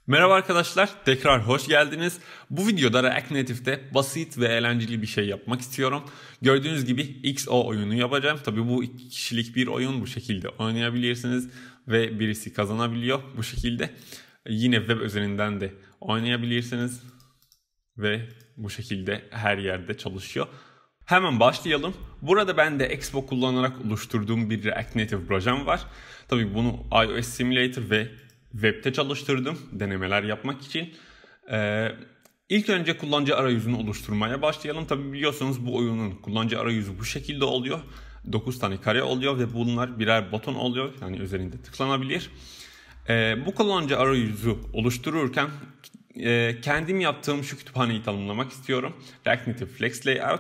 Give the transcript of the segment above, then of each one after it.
Merhaba arkadaşlar, tekrar hoş geldiniz. Bu videoda React Native'de basit ve eğlenceli bir şey yapmak istiyorum. Gördüğünüz gibi XO oyunu yapacağım. Tabii bu 2 kişilik bir oyun, bu şekilde oynayabilirsiniz ve birisi kazanabiliyor bu şekilde. Yine web üzerinden de oynayabilirsiniz ve bu şekilde her yerde çalışıyor. Hemen başlayalım. Burada ben de Expo kullanarak oluşturduğum bir React Native projem var. Tabii bunu iOS Simulator ve web'te çalıştırdım denemeler yapmak için. İlk önce kullanıcı arayüzünü oluşturmaya başlayalım. Tabii biliyorsunuz bu oyunun kullanıcı arayüzü bu şekilde oluyor. 9 tane kare oluyor ve bunlar birer buton oluyor. Yani üzerinde tıklanabilir. Bu kullanıcı arayüzü oluştururken kendim yaptığım şu kütüphaneyi tanımlamak istiyorum. React Native Flex Layout.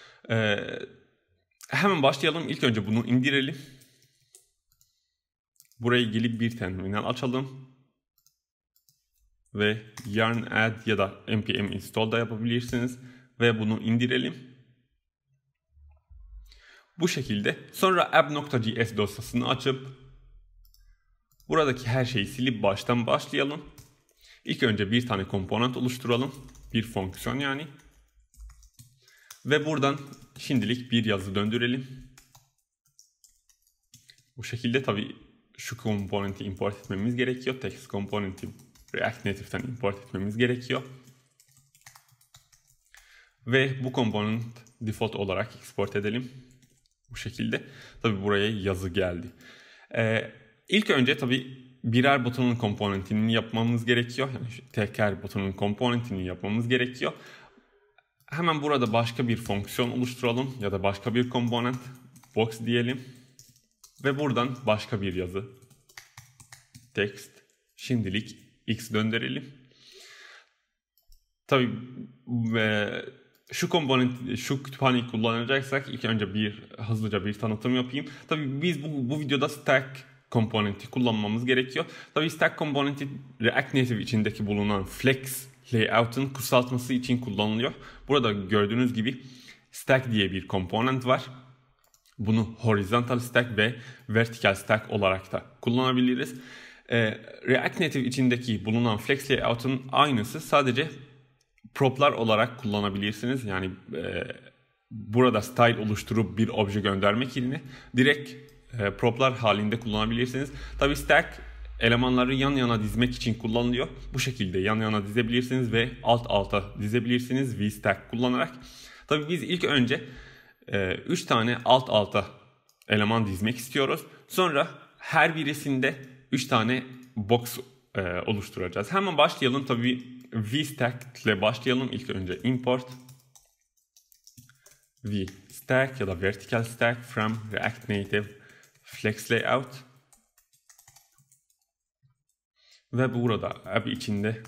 Hemen başlayalım. İlk önce bunu indirelim. Buraya gelip bir terminal açalım. Ve yarn add ya da npm install da yapabilirsiniz. Ve bunu indirelim. Bu şekilde. Sonra app.js dosyasını açıp buradaki her şeyi silip baştan başlayalım. İlk önce bir tane komponent oluşturalım. Bir fonksiyon yani. Ve buradan şimdilik bir yazı döndürelim. Bu şekilde tabii şu komponenti import etmemiz gerekiyor. Text komponenti React Native'den import etmemiz gerekiyor. Ve bu komponent default olarak export edelim. Bu şekilde. Tabii buraya yazı geldi. İlk önce tabii birer butonun komponentini yapmamız gerekiyor. Yani teker butonun komponentini yapmamız gerekiyor. Hemen burada başka bir fonksiyon oluşturalım ya da başka bir komponent box diyelim. Ve buradan başka bir yazı text şimdilik x döndürelim. Tabii şu kütüphaneyi kullanacaksak ilk önce hızlıca bir tanıtım yapayım. Tabii biz bu videoda stack komponenti kullanmamız gerekiyor. Tabii stack komponenti React Native içindeki bulunan flex layout'un kısaltması için kullanılıyor. Burada gördüğünüz gibi stack diye bir komponent var. Bunu horizontal stack ve vertical stack olarak da kullanabiliriz. React Native içindeki bulunan flex layout'un aynısı, sadece prop'lar olarak kullanabilirsiniz. Yani burada style oluşturup bir obje göndermek yerine direkt prop'lar halinde kullanabilirsiniz. Tabii stack elemanları yan yana dizmek için kullanılıyor. Bu şekilde yan yana dizebilirsiniz ve alt alta dizebilirsiniz VStack kullanarak. Tabii biz ilk önce 3 tane alt alta eleman dizmek istiyoruz. Sonra her birisinde 3 tane box oluşturacağız. Hemen başlayalım. Tabii VStack ile başlayalım. İlk önce import VStack ya da vertical stack from React Native Flex Layout. Ve burada app içinde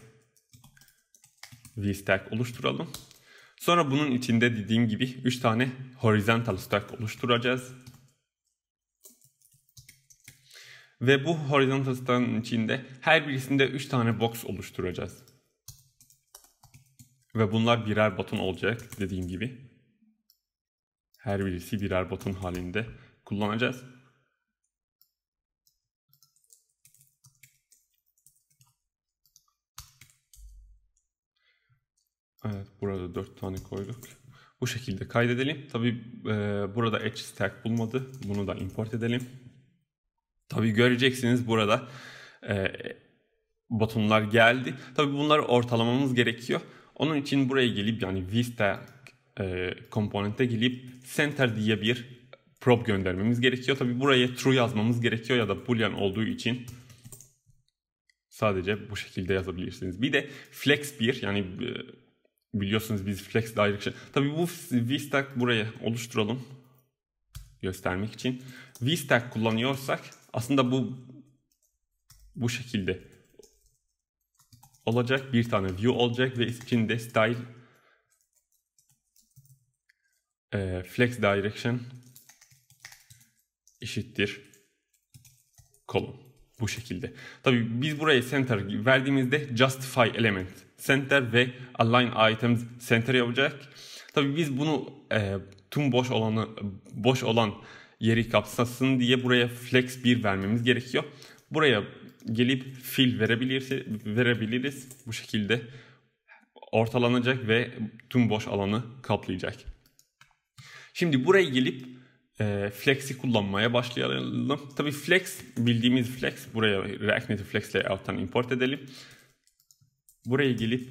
VStack oluşturalım. Sonra bunun içinde dediğim gibi 3 tane horizontal stack oluşturacağız. Ve bu horizontal stack'ın içinde her birisinde 3 tane box oluşturacağız. Ve bunlar birer buton olacak dediğim gibi. Her birisi birer buton halinde kullanacağız. Evet, burada 4 tane koyduk. Bu şekilde kaydedelim. Tabii burada edge stack bulmadı. Bunu da import edelim. Tabii göreceksiniz burada butonlar geldi. Tabii bunları ortalamamız gerekiyor. Onun için buraya gelip, yani VStack komponente gelip center diye bir prop göndermemiz gerekiyor. Tabii buraya true yazmamız gerekiyor ya da boolean olduğu için sadece bu şekilde yazabilirsiniz. Bir de flex 1, yani biliyorsunuz biz flex direction. Tabii bu VStack buraya oluşturalım göstermek için. VStack kullanıyorsak aslında bu şekilde olacak. Bir tane view olacak ve içinde style flex direction eşittir column. Bu şekilde. Tabii biz buraya center verdiğimizde justify element center ve align items center yapacak. Tabii biz bunu tüm boş olan yeri kapsasın diye buraya flex 1 vermemiz gerekiyor. Buraya gelip fill verebiliriz. Bu şekilde ortalanacak ve tüm boş alanı kaplayacak. Şimdi buraya gelip flex'i kullanmaya başlayalım. Tabii flex, bildiğimiz flex, buraya React Native Flex Layout'tan import edelim. Buraya gelip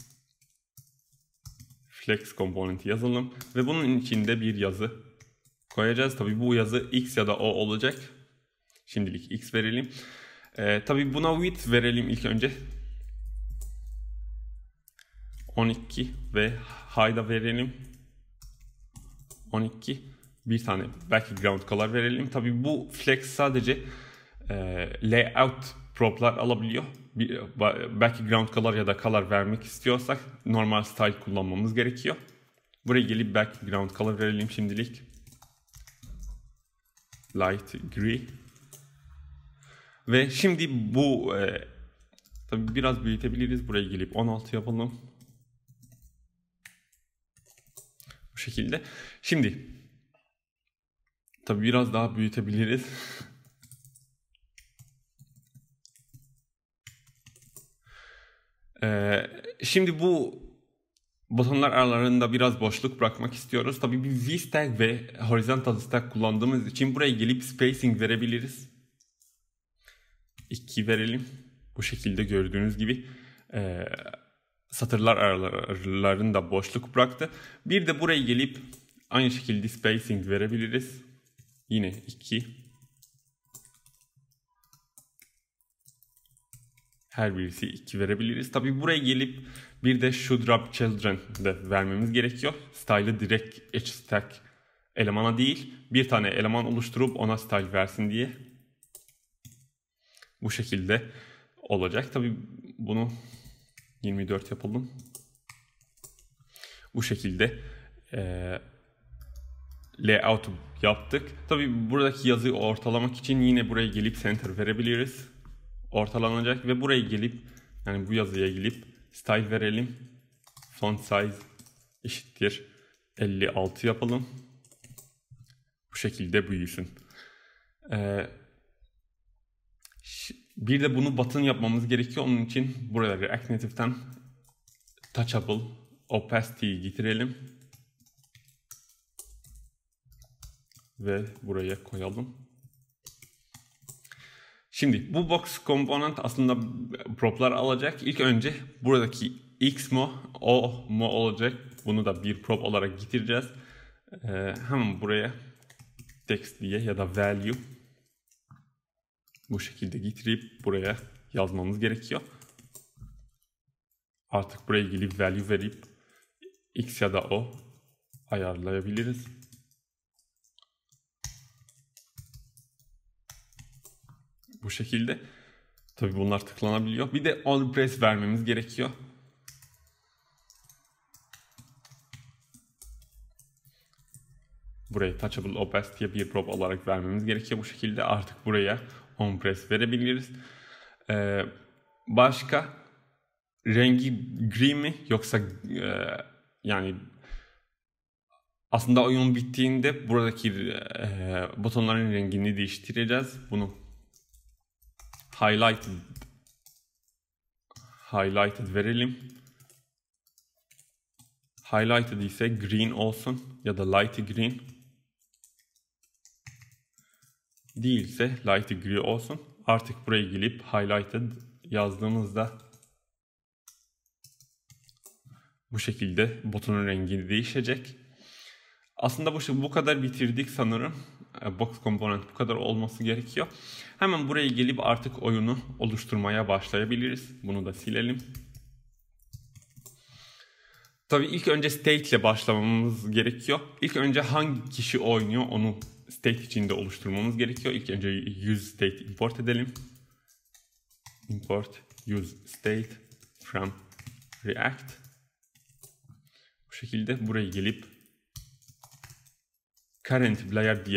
flex komponenti yazalım ve bunun içinde bir yazı koyacağız. Tabii bu yazı x ya da o olacak. Şimdilik x verelim. Tabii buna width verelim ilk önce. 12 ve high'da verelim 12. Bir tane background color verelim. Tabii bu flex sadece layout prop'lar alabiliyor. Bir background color ya da color vermek istiyorsak normal style kullanmamız gerekiyor. Buraya gelip background color verelim şimdilik. Light gray. Ve şimdi bu tabii biraz büyütebiliriz. Buraya gelip 16 yapalım. Bu şekilde. Şimdi tabii biraz daha büyütebiliriz. Şimdi bu butonlar aralarında biraz boşluk bırakmak istiyoruz. Tabii bir V-stack ve horizontal stack kullandığımız için buraya gelip spacing verebiliriz. 2 verelim. Bu şekilde gördüğünüz gibi satırlar aralarında boşluk bıraktı. Bir de buraya gelip aynı şekilde spacing verebiliriz. Yine 2. Her birisi 2 verebiliriz. Tabii buraya gelip bir de should drop children de vermemiz gerekiyor. Style'ı direkt hstack elemana değil, bir tane eleman oluşturup ona style versin diye. Bu şekilde olacak. Tabii bunu 24 yapalım. Bu şekilde layout'u yaptık. Tabii buradaki yazıyı ortalamak için yine buraya gelip center verebiliriz. Ortalanacak ve buraya gelip, yani bu yazıya gelip style verelim. Font size eşittir 56 yapalım. Bu şekilde büyüsün. Bir de bunu button yapmamız gerekiyor. Onun için buraya React Native'ten touchable opacity'yi getirelim. Ve buraya koyalım. Şimdi bu box component aslında prop'lar alacak. İlk önce buradaki x mu o mu olacak. Bunu da bir prop olarak getireceğiz. Hemen buraya text diye ya da value bu şekilde getirip buraya yazmamız gerekiyor. Artık buraya gelip value verip x ya da o ayarlayabiliriz. Bu şekilde. Tabii bunlar tıklanabiliyor. Bir de on press vermemiz gerekiyor. Buraya touchable opacity'ye bir prop olarak vermemiz gerekiyor. Bu şekilde artık buraya on press verebiliriz. Başka rengi gri mi yoksa yani aslında oyun bittiğinde buradaki butonların rengini değiştireceğiz. Bunu highlighted verelim. Highlighted ise green olsun ya da light green. Değilse light gray olsun. Artık buraya gelip highlighted yazdığımızda bu şekilde butonun rengi değişecek. Aslında bu kadar bitirdik sanırım. Box component bu kadar olması gerekiyor. Hemen buraya gelip artık oyunu oluşturmaya başlayabiliriz. Bunu da silelim. Tabii ilk önce state ile başlamamız gerekiyor. İlk önce hangi kişi oynuyor onu state içinde oluşturmamız gerekiyor. İlk önce use state import edelim. Import use state from React. Bu şekilde buraya gelip current player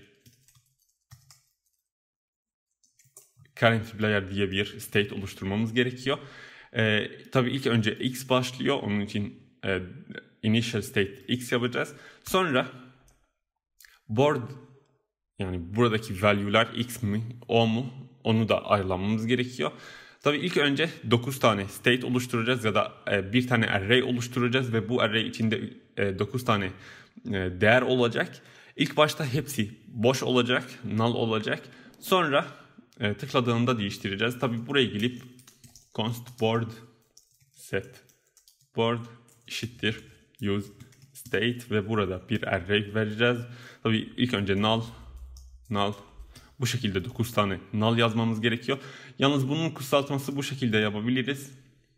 diye bir state oluşturmamız gerekiyor. Tabii ilk önce x başlıyor. Onun için initial state x yapacağız. Sonra board, yani buradaki value'lar x mi o mu Onu da ayarlamamız gerekiyor. Tabii ilk önce 9 tane state oluşturacağız ya da bir tane array oluşturacağız ve bu array içinde 9 tane değer olacak. İlk başta hepsi boş olacak, null olacak. Sonra tıkladığında değiştireceğiz. Tabii buraya gelip const board set board eşittir use state ve burada bir array vereceğiz. Tabii ilk önce null bu şekilde 9 tane null yazmamız gerekiyor. Yalnız bunun kısaltması bu şekilde yapabiliriz.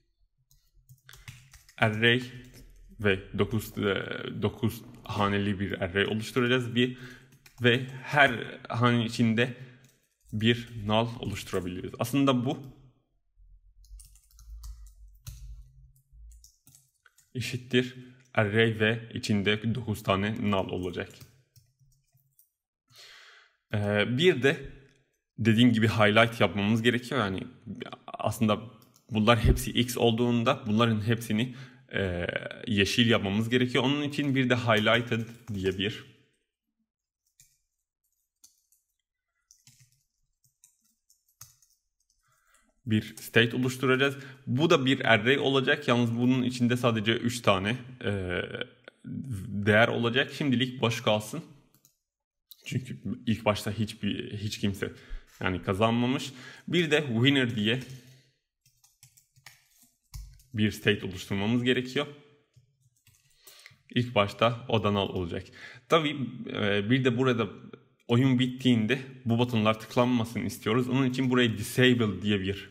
Array ve 9 haneli bir array oluşturacağız ve her hane içinde bir null oluşturabiliriz. Aslında bu eşittir array ve içinde 9 tane null olacak. Bir de dediğim gibi highlight yapmamız gerekiyor. Yani aslında bunlar hepsi x olduğunda bunların hepsini yeşil yapmamız gerekiyor. Onun için bir de highlighted diye bir state oluşturacağız. Bu da bir array olacak. Yalnız bunun içinde sadece 3 tane değer olacak. Şimdilik boş kalsın. Çünkü ilk başta hiç kimse yani kazanmamış. Bir de winner diye bir state oluşturmamız gerekiyor. İlk başta o da null olacak. Tabii bir de burada oyun bittiğinde bu butonlar tıklanmasını istiyoruz. Onun için buraya disable diye bir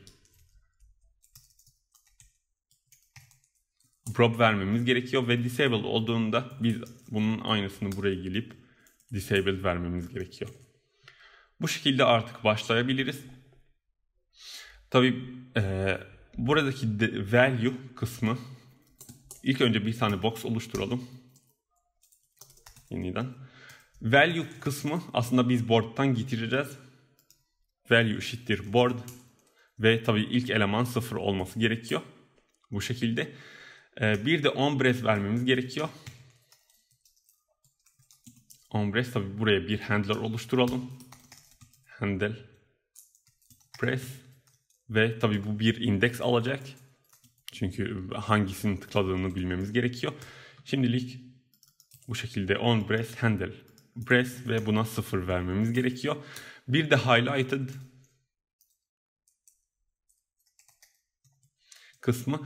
prop vermemiz gerekiyor ve disable olduğunda biz bunun aynısını buraya gelip disable vermemiz gerekiyor. Bu şekilde artık başlayabiliriz. Tabii buradaki value kısmı ilk önce bir tane box oluşturalım. Yeniden. Value kısmı aslında biz board'tan getireceğiz. Value eşittir board ve tabii ilk eleman 0 olması gerekiyor. Bu şekilde. Bir de onBreath vermemiz gerekiyor. onBreath tabii buraya bir handler oluşturalım. Handle press ve tabii bu bir index alacak. Çünkü hangisini tıkladığını bilmemiz gerekiyor. Şimdilik bu şekilde onBreath handle press ve buna 0 vermemiz gerekiyor. Bir de highlighted kısmı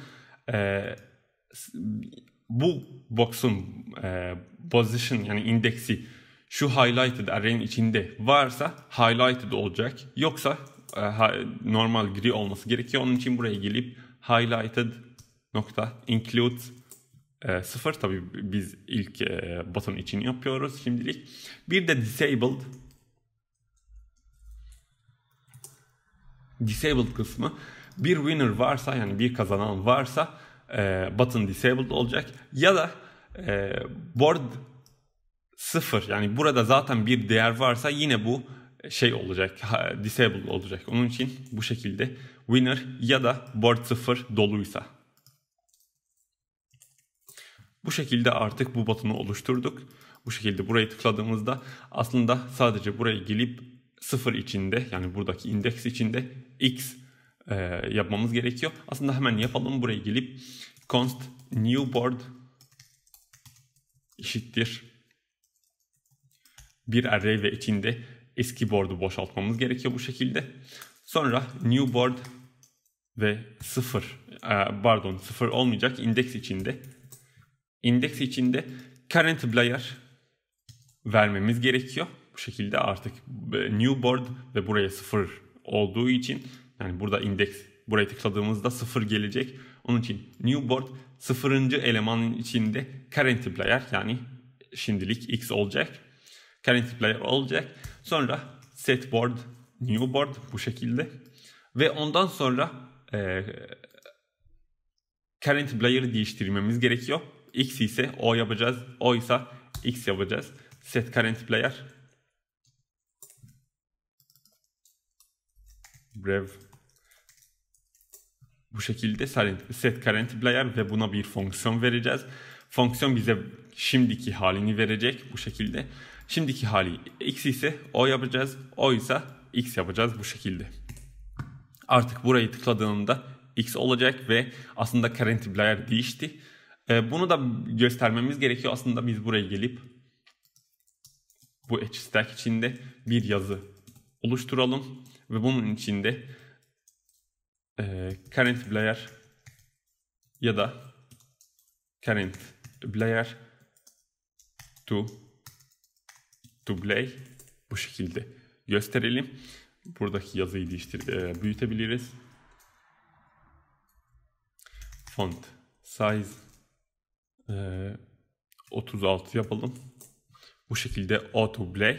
bu box'un position yani indeksi şu highlighted array'in içinde varsa highlighted olacak. Yoksa normal gri olması gerekiyor. Onun için buraya gelip highlighted nokta include 0 tabii biz ilk button için yapıyoruz şimdilik. Bir de disabled kısmı bir winner varsa yani bir kazanan varsa button disabled olacak ya da board 0 yani burada zaten bir değer varsa yine bu şey olacak, disabled olacak. Onun için bu şekilde winner ya da board 0 doluysa. Bu şekilde artık bu button'u oluşturduk. Bu şekilde burayı tıkladığımızda aslında sadece buraya gelip 0 içinde yani buradaki indeks içinde x yapmamız gerekiyor. Aslında hemen yapalım. Buraya gelip const new board eşittir bir array ve içinde eski board'u boşaltmamız gerekiyor bu şekilde. Sonra new board ve 0 olmayacak indeks içinde current player vermemiz gerekiyor. Bu şekilde artık new board ve buraya 0 olduğu için yani burada indeks buraya tıkladığımızda 0 gelecek. Onun için new board 0. elemanın içinde current player yani şimdilik x olacak. Current player olacak. Sonra set board new board bu şekilde. Ve ondan sonra current player'ı değiştirmemiz gerekiyor. X ise o yapacağız. O ise x yapacağız. Set current player. Brev. Bu şekilde set current player ve buna bir fonksiyon vereceğiz. Fonksiyon bize şimdiki halini verecek bu şekilde. Şimdiki hali x ise o yapacağız. O ise x yapacağız bu şekilde. Artık burayı tıkladığımda X olacak ve aslında current player değişti. Bunu da göstermemiz gerekiyor. Aslında biz buraya gelip bu HStack içinde bir yazı oluşturalım ve bunun içinde current player ya da current player to play bu şekilde gösterelim. Buradaki yazıyı büyütebiliriz. Font size 36 yapalım. Bu şekilde auto play.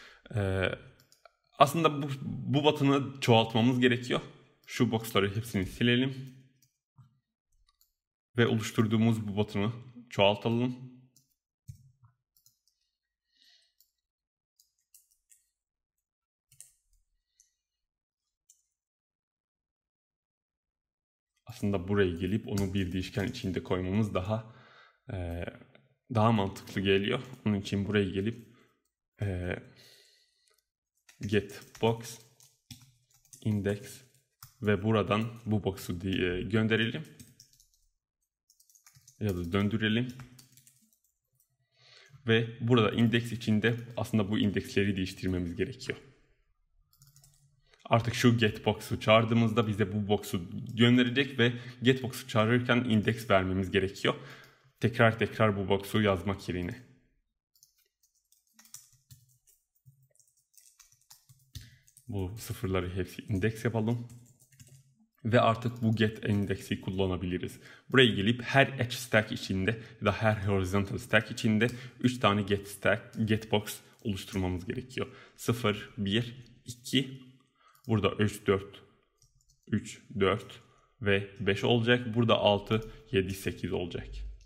Aslında bu button'ı çoğaltmamız gerekiyor. Şu box'ları hepsini silelim. Ve oluşturduğumuz bu button'ı çoğaltalım. Aslında buraya gelip onu bir değişken içinde koymamız daha mantıklı geliyor. Onun için buraya gelip get box index ve buradan bu box'u gönderelim ya da döndürelim. Ve burada index içinde aslında bu indeksleri değiştirmemiz gerekiyor. Artık şu getBox'u çağırdığımızda bize bu box'u gönderecek ve getBox'u çağırırken indeks vermemiz gerekiyor. Tekrar bu box'u yazmak yerine. Bu sıfırları hepsi indeks yapalım. Ve artık bu get indeksi kullanabiliriz. Buraya gelip her edge stack içinde ya da her horizontal stack içinde 3 tane getBox oluşturmamız gerekiyor. 0, 1, 2. Burada 3, 4 ve 5 olacak. Burada 6, 7, 8 olacak.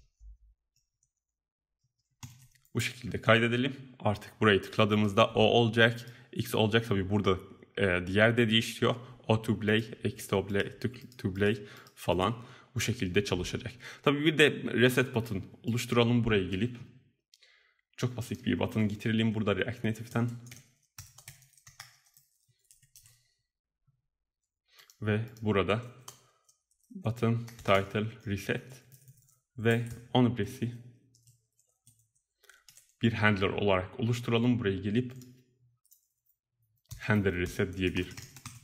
Bu şekilde kaydedelim. Artık burayı tıkladığımızda o olacak. X olacak. Tabi burada diğer de değişiyor. O to play, X to play falan bu şekilde çalışacak. Tabi bir de reset button oluşturalım buraya gelip. Çok basit bir button getirelim burada React Native'ten. Ve burada button title reset ve onPress'i bir handler olarak oluşturalım. Buraya gelip handler reset diye bir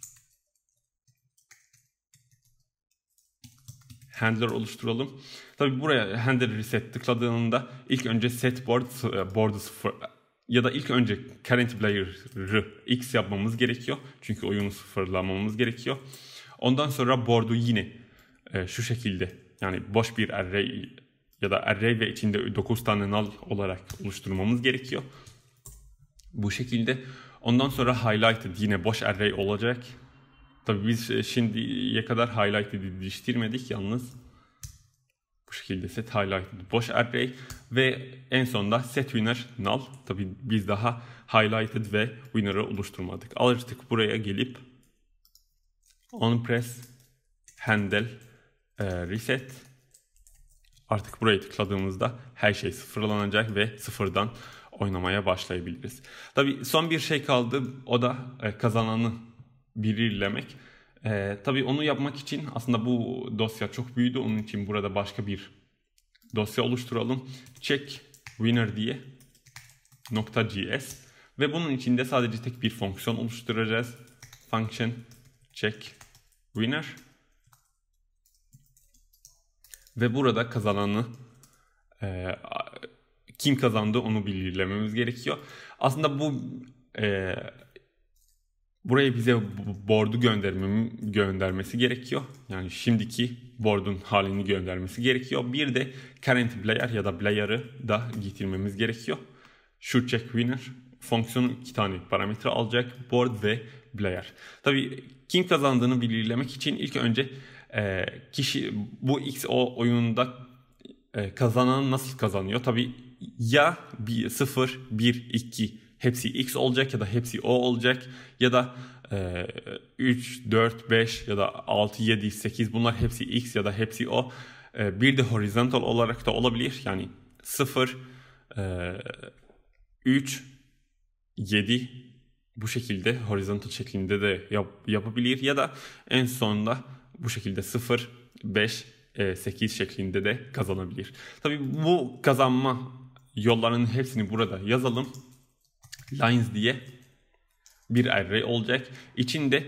handler oluşturalım. Tabi buraya handler reset tıkladığında ilk önce set board'u 0 ya da ilk önce current player'ı X yapmamız gerekiyor. Çünkü oyunu sıfırlamamız gerekiyor. Ondan sonra board'u yine şu şekilde yani boş bir array ya da array ve içinde 9 tane null olarak oluşturmamız gerekiyor. Bu şekilde. Ondan sonra highlighted yine boş array olacak. Tabii biz şimdiye kadar highlighted'i değiştirmedik yalnız. Bu şekilde set highlighted boş array ve en sonunda set winner null. Tabii biz daha highlighted ve winner'ı oluşturmadık. Artık buraya gelip onPress handle reset. Artık burayı tıkladığımızda her şey sıfırlanacak ve sıfırdan oynamaya başlayabiliriz. Tabii son bir şey kaldı. O da kazananı belirlemek. Tabii onu yapmak için aslında bu dosya çok büyüdü. Onun için burada başka bir dosya oluşturalım. Check winner diye .gs ve bunun içinde sadece tek bir fonksiyon oluşturacağız. Function check winner ve burada kazananı kim kazandı onu belirlememiz gerekiyor. Aslında bu buraya bize board'u göndermesi gerekiyor. Yani şimdiki board'un halini göndermesi gerekiyor. Bir de current player ya da player'ı da getirmemiz gerekiyor. Şu check winner fonksiyonu 2 tane parametre alacak. Board ve player. Tabii kim kazandığını belirlemek için ilk önce kişi bu XO oyununda kazanan nasıl kazanıyor? Tabii ya 0, 1, 2 hepsi X olacak ya da hepsi O olacak ya da 3, 4, 5 ya da 6, 7, 8 bunlar hepsi X ya da hepsi O. Bir de horizontal olarak da olabilir. Yani 0, 3, 7 bu şekilde horizontal şeklinde de yapabilir ya da en sonunda bu şekilde 0, 5, 8 şeklinde de kazanabilir. Tabii bu kazanma yollarının hepsini burada yazalım. Lines diye bir array olacak. İçinde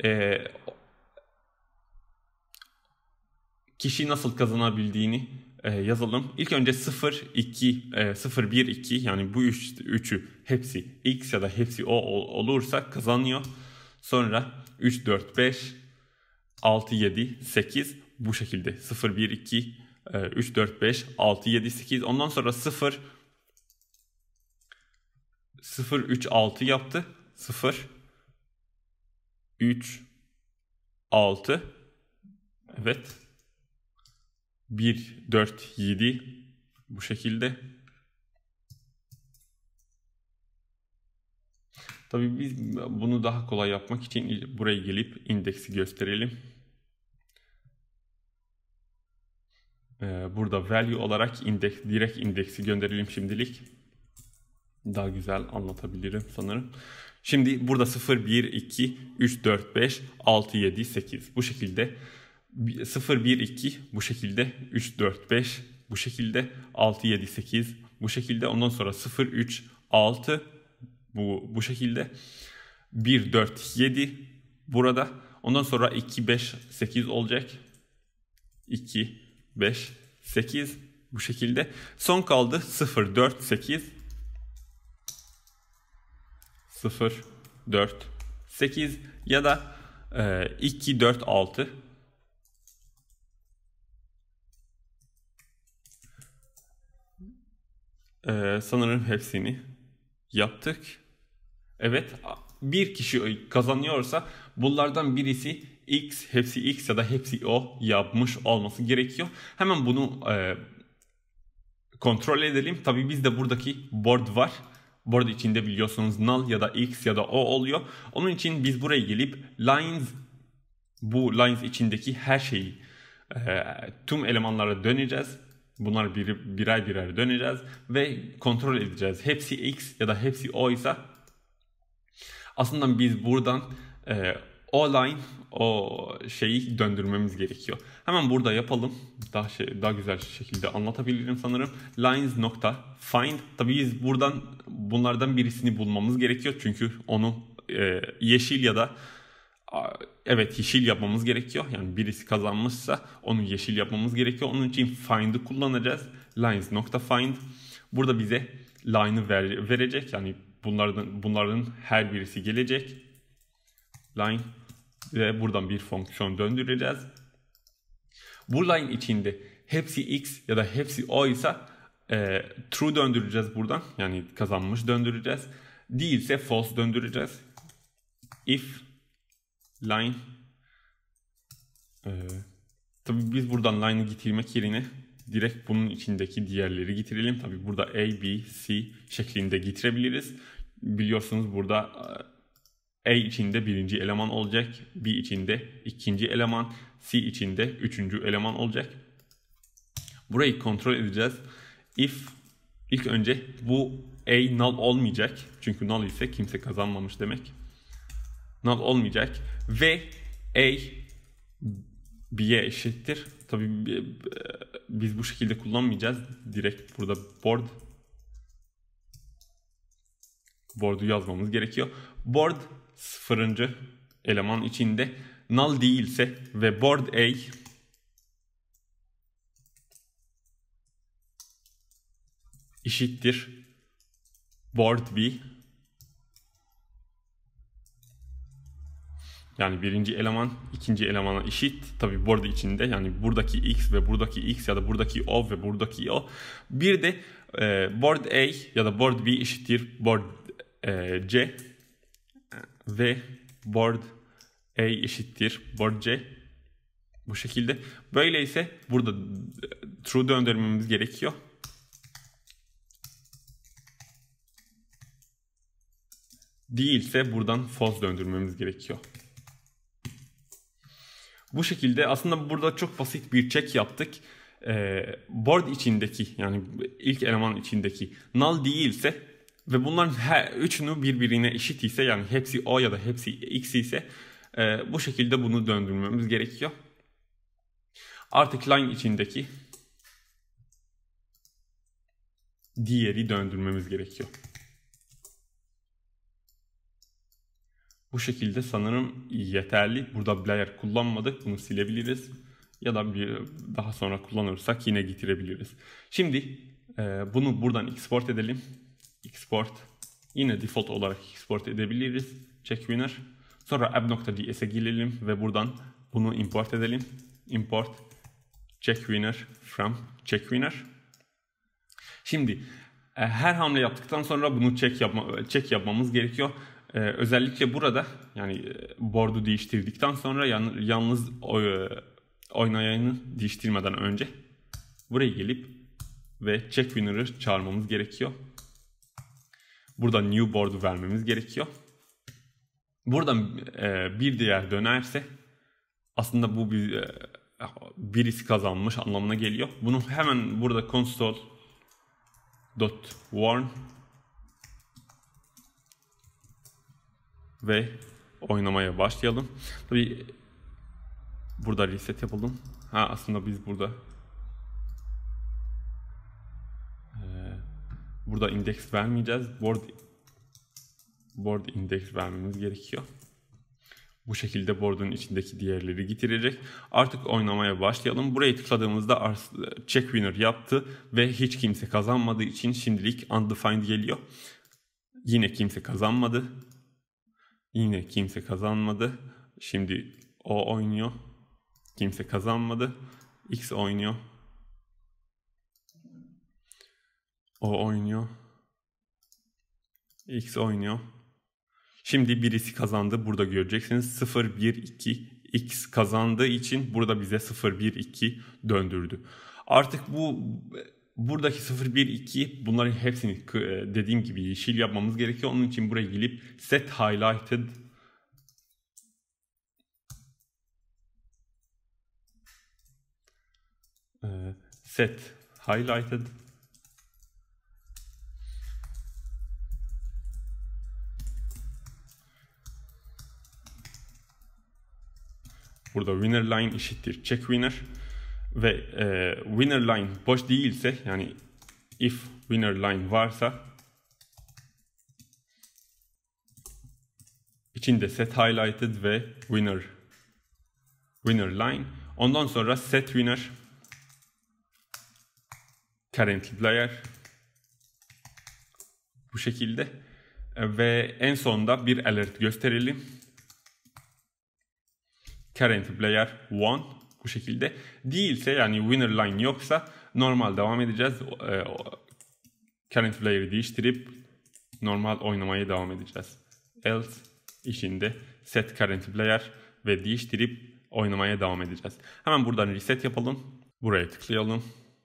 kişi nasıl kazanabildiğini yazalım. İlk önce 0, 2, 0, 1, 2 yani bu üçü hepsi x ya da hepsi o olursa kazanıyor. Sonra 3, 4, 5, 6, 7, 8 bu şekilde 0, 1, 2, 3, 4, 5, 6, 7, 8 ondan sonra 0, 0, 3, 6 yaptı. 0, 3, 6 evet 1, 4, 7 bu şekilde. Tabii biz bunu daha kolay yapmak için buraya gelip indeksi gösterelim. Burada value olarak direkt indeksi gönderelim şimdilik. Daha güzel anlatabilirim sanırım. Şimdi burada 0, 1, 2, 3, 4, 5, 6, 7, 8 bu şekilde. 0, 1, 2 bu şekilde. 3, 4, 5 bu şekilde. 6, 7, 8 bu şekilde. Ondan sonra 0, 3, 6 bu şekilde. 1, 4, 7 burada. Ondan sonra 2, 5, 8 olacak. 2, 5, 8 bu şekilde. Son kaldı 0, 4, 8. 0, 4, 8 ya da 2, 4, 6. Sanırım hepsini yaptık. Evet, bir kişi kazanıyorsa bunlardan birisi x, hepsi x ya da hepsi o yapmış olması gerekiyor. Hemen bunu kontrol edelim. Tabii bizde buradaki board var. Board içinde biliyorsunuz null ya da x ya da o oluyor. Onun için biz buraya gelip lines, bu lines içindeki her şeyi tüm elemanlara döneceğiz. Bunlar birer birer döneceğiz ve kontrol edeceğiz. Hepsi x ya da hepsi o ise aslında biz buradan o line, o şeyi döndürmemiz gerekiyor. Hemen burada yapalım. Daha güzel şekilde anlatabilirim sanırım. Lines.find. Tabii biz buradan bunlardan birisini bulmamız gerekiyor. Çünkü onu yeşil ya da evet yeşil yapmamız gerekiyor. Yani birisi kazanmışsa onu yeşil yapmamız gerekiyor. Onun için find'ı kullanacağız. Lines.find. Burada bize line'ı verecek. Yani bunların her birisi gelecek. Line ve buradan bir fonksiyon döndüreceğiz. Bu line içinde hepsi x ya da hepsi o ise true döndüreceğiz buradan. Yani kazanmış döndüreceğiz. Değilse false döndüreceğiz. If line tabii biz buradan line'ı getirmek yerine direkt bunun içindeki diğerleri getirelim. Tabii burada A, B, C şeklinde getirebiliriz. Biliyorsunuz burada A içinde birinci eleman olacak. B içinde ikinci eleman. C içinde üçüncü eleman olacak. Burayı kontrol edeceğiz. If ilk önce bu A null olmayacak. Çünkü null ise kimse kazanmamış demek. Null olmayacak. Ve A B'ye eşittir. Tabii biz bu şekilde kullanmayacağız. Direkt burada board'u yazmamız gerekiyor. Board 0. eleman içinde null değilse ve board A eşittir board B. Yani birinci eleman ikinci elemana eşit. Tabi board içinde yani buradaki x ve buradaki x ya da buradaki o ve buradaki o. Bir de board A ya da board B eşittir board C ve board A eşittir board C. Bu şekilde. Böyleyse burada true döndürmemiz gerekiyor. Değilse buradan false döndürmemiz gerekiyor. Bu şekilde aslında burada çok basit bir check yaptık. Board içindeki yani ilk eleman içindeki null değilse Ve bunların her üçünü birbirine eşit ise, yani hepsi O ya da hepsi X ise bu şekilde bunu döndürmemiz gerekiyor. Artık line içindeki diğeri döndürmemiz gerekiyor. Bu şekilde sanırım yeterli. Burada player kullanmadık. Bunu silebiliriz. Ya da daha sonra kullanırsak yine getirebiliriz. Şimdi bunu buradan export edelim. Export. Yine default olarak export edebiliriz. Check winner. Sonra app.js'e girelim ve buradan bunu import edelim. Import check winner from check winner. Şimdi her hamle yaptıktan sonra bunu check yapmamız gerekiyor. Özellikle burada, yani board'u değiştirdikten sonra yalnız oynayanı değiştirmeden önce buraya gelip ve check winner'ı çağırmamız gerekiyor. Burada new board'u vermemiz gerekiyor. Buradan bir değer dönerse aslında bu birisi kazanmış anlamına geliyor. Bunu hemen burada console.warn ve oynamaya başlayalım. Tabii burada reset yapalım. Aslında biz burada indeks vermeyeceğiz. Board index vermemiz gerekiyor. Bu şekilde board'un içindeki diğerleri getirecek. Artık oynamaya başlayalım. Buraya tıkladığımızda check winner yaptı ve hiç kimse kazanmadığı için şimdilik undefined geliyor. Yine kimse kazanmadı. Yine kimse kazanmadı. Şimdi O oynuyor. Kimse kazanmadı. X oynuyor. O oynuyor. X oynuyor. Şimdi birisi kazandı. Burada göreceksiniz 0, 1, 2. X kazandığı için burada bize 0, 1, 2 döndürdü. Artık buradaki 0, 1, 2 bunların hepsini dediğim gibi yeşil yapmamız gerekiyor. Onun için buraya gelip set highlighted burada winner line eşittir check winner ve winner line boş değilse, yani if winner line varsa içinde set highlighted ve winner line, ondan sonra set winner currently player bu şekilde ve en sonunda bir alert gösterelim. Current player 1 bu şekilde. Değilse, yani winner line yoksa normal devam edeceğiz. Current player'ı değiştirip normal oynamaya devam edeceğiz. Else içinde set current player ve değiştirip oynamaya devam edeceğiz. Hemen buradan reset yapalım. Buraya tıklayalım.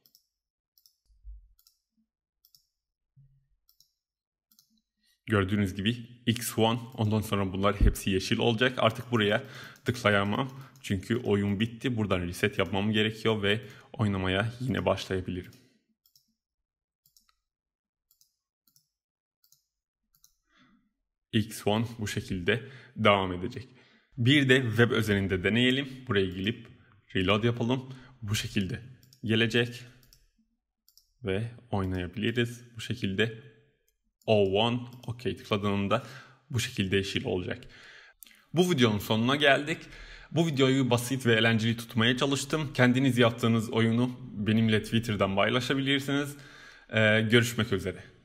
Gördüğünüz gibi X1, ondan sonra bunlar hepsi yeşil olacak. Artık buraya tıklayamam. Çünkü oyun bitti. Buradan reset yapmam gerekiyor ve oynamaya yine başlayabilirim. X1 bu şekilde devam edecek. Bir de web özelinde deneyelim. Buraya gelip reload yapalım. Bu şekilde gelecek ve oynayabiliriz. Bu şekilde O1 OK tıkladığımda bu şekilde yeşil olacak. Bu videonun sonuna geldik. Bu videoyu basit ve eğlenceli tutmaya çalıştım. Kendiniz yaptığınız oyunu benimle Twitter'dan paylaşabilirsiniz. Görüşmek üzere.